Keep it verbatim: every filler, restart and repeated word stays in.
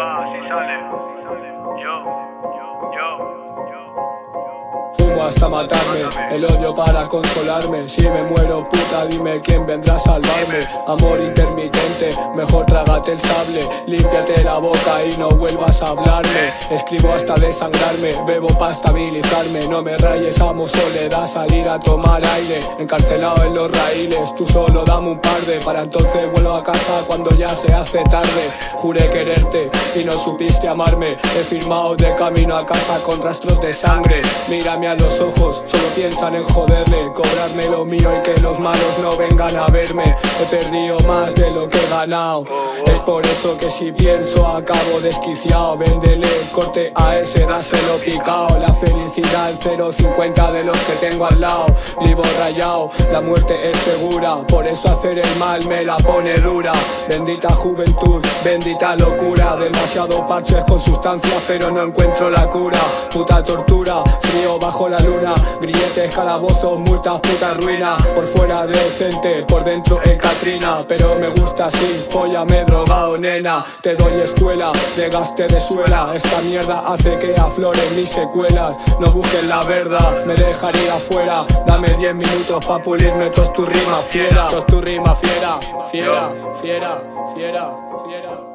va, así sale. Yo, yo, yo. Fumo hasta matarme, el odio para consolarme. Si me muero, puta, dime quién vendrá a salvarme. Amor intermitente, mejor trágate el sable. Límpiate la boca y no vuelvas a hablarme. Escribo hasta desangrarme, bebo para estabilizarme. No me rayes, amo soledad, salir a tomar aire. Encarcelado en los raíles, tú solo dame un par de. Para entonces vuelvo a casa cuando ya se hace tarde. Juré quererte y no supiste amarme. He firmado de camino a casa con rastros de sangre. Mírame a los ojos, solo piensan en joderle, cobrarme lo mío y que los malos no vengan a verme. He perdido más de lo que he ganado. Es por eso que si pienso acabo desquiciado. Véndele, corte a ese, dáselo picao. La felicidad el cero cincuenta de los que tengo al lado. Vivo rayado, la muerte es segura. Por eso hacer el mal me la pone dura. Bendita juventud, bendita locura. Demasiado parches con sustancias pero no encuentro la cura. Puta tortura, frío bajo la luna, grilletes, calabozos, multas, puta ruina. Por fuera decente, por dentro el Katrina. Pero me gusta así, fóllame drogado, nena. Te doy escuela, de gaste de suela. Esta mierda hace que afloren mis secuelas. No busques la verdad, me dejaría afuera. Dame diez minutos pa' pulirme, tos tu rima fiera. Tos tu rima fiera, fiera, fiera, fiera, fiera.